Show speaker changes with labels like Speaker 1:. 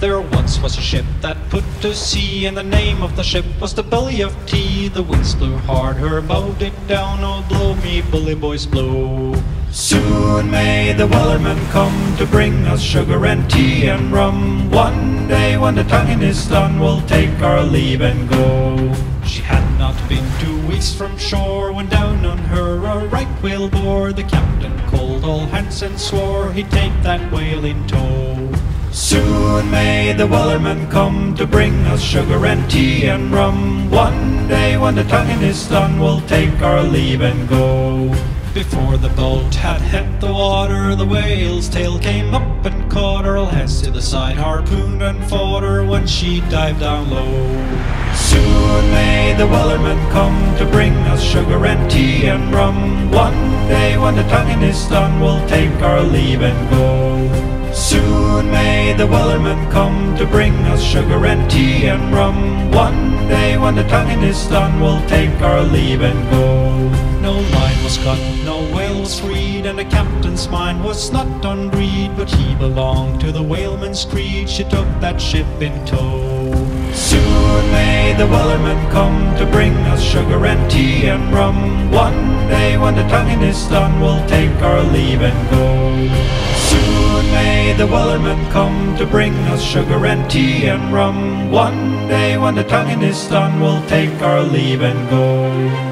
Speaker 1: There once was a ship that put to sea, and the name of the ship was the Belly of Tea. The winds blew hard, her bow dick down, oh blow me bully boys blow. Soon may the wellerman come to bring us sugar and tea and rum. One day when the tonguing is done, we'll take our leave and go. She had not been 2 weeks from shore when down on her a right whale bore. The captain called all hands and swore he'd take that whale in tow. Soon may the wellerman come to bring us sugar and tea and rum. One day when the tonguing is done, we'll take our leave and go. Before the boat had hit the water, the whale's tail came up and caught her. All hands to the side, harpooned and fought her when she dived down low. Soon may the wellerman come to bring us sugar and tea and rum. One day when the tonguing is done, we'll take our leave and go. Soon may the wellerman come to bring us sugar and tea and rum. One day when the tonguing is done, we'll take our leave and go. No line was cut, no whale was freed, and the captain's mind was not on greed, but he belonged to the whaleman's creed. She took that ship in tow. Soon may the wellerman come to bring us sugar and tea and rum. One day when the tonguing is done, we'll take our leave and go. Soon may the wellerman come to bring us sugar and tea and rum. One day when the tonguing is done, we'll take our leave and go.